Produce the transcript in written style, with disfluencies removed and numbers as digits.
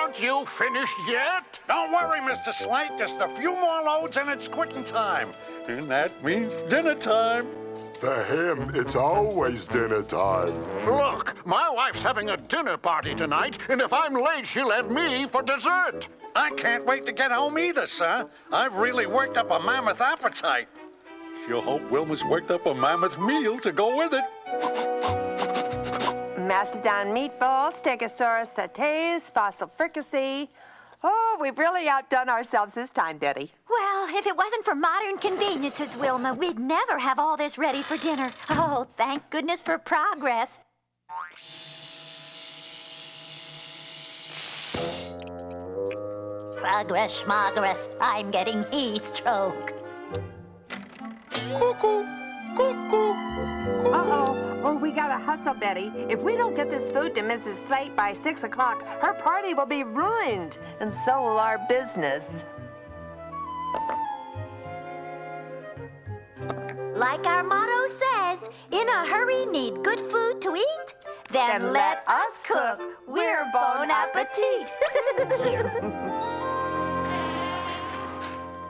Aren't you finished yet? Don't worry, Mr. Slate. Just a few more loads and it's quitting time. And that means dinner time. For him, it's always dinner time. Look, my wife's having a dinner party tonight, and if I'm late, she'll have me for dessert. I can't wait to get home either, sir. I've really worked up a mammoth appetite. Sure hope Wilma's worked up a mammoth meal to go with it. Mastodon meatballs, stegosaurus sautés, fossil fricassee. Oh, we've really outdone ourselves this time, Betty. Well, if it wasn't for modern conveniences, Wilma, we'd never have all this ready for dinner. Oh, thank goodness for progress. Progress, schmogress, I'm getting heat stroke. Cuckoo, cuckoo. Uh-oh. Oh, we gotta hustle, Betty. If we don't get this food to Mrs. Slate by 6 o'clock, her party will be ruined, and so will our business. Like our motto says, in a hurry need good food to eat? Then let us cook. We're Bon Appetit.